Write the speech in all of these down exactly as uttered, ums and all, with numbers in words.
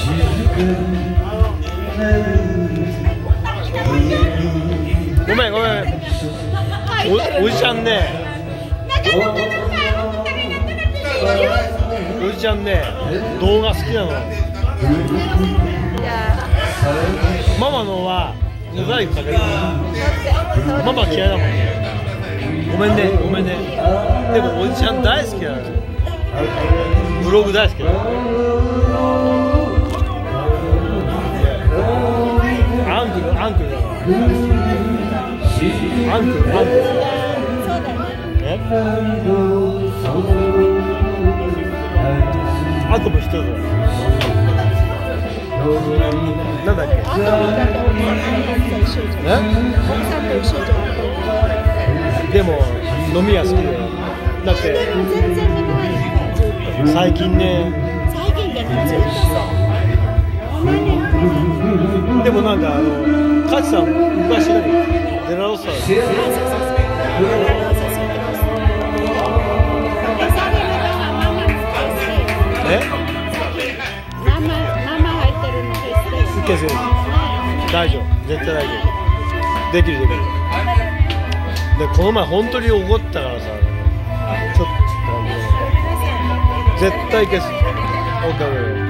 ごめんごめん。お, おじちゃんね。おじちゃんね、動画好きなの。ママのはモザイクかける。ママ嫌いだもんね。ごめんね、ごめんね。でもおじちゃん大好きなの。ブログ大好きなの。アンクル、アンクルだから。アンクル、アンクル。え？アトム一つ。なんだっけ？え？でも飲みは好きだよ。だって最近ね。でもなんかあのカチさん昔何デラロッサえ？ママ入ってるの消せる。大丈夫、絶対大丈夫。できるできる。でこの前本当に怒ったからさ、ちょっと絶対消す。オッケー。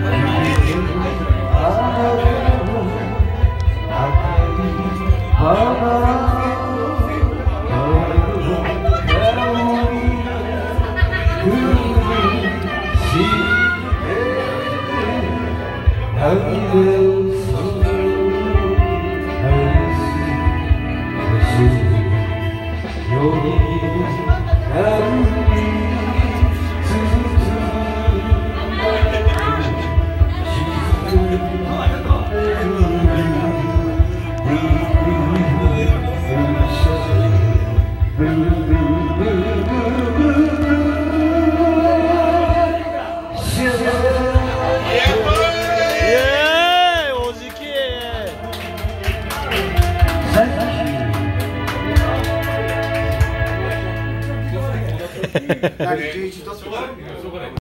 だいじゅういちど